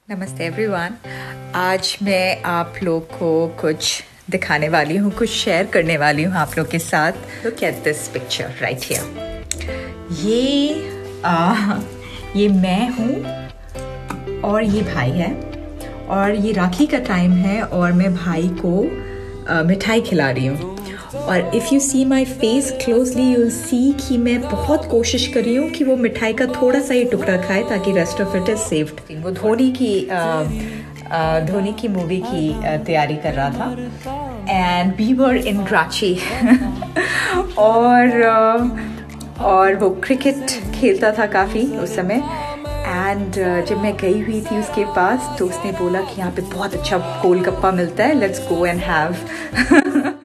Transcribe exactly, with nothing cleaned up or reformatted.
नमस्ते एवरीवन। आज मैं आप लोग को कुछ दिखाने वाली हूँ, कुछ शेयर करने वाली हूँ आप लोग के साथ। Look at this picture right here. ये आ, ये मैं हूँ और ये भाई है, और ये राखी का टाइम है और मैं भाई को आ, मिठाई खिला रही हूँ। और if you see my face closely you will see कि मैं बहुत कोशिश कर रही हूँ कि वो मिठाई का थोड़ा सा ही टुकड़ा खाए ताकि rest of it is saved. वो धोनी की धोनी की मूवी की तैयारी कर रहा था and we were in Ranchi और और वो क्रिकेट खेलता था काफ़ी उस समय। एंड uh, जब मैं गई हुई थी उसके पास तो उसने बोला कि यहाँ पे बहुत अच्छा गोलगप्पा मिलता है, लेट्स गो एंड हैव।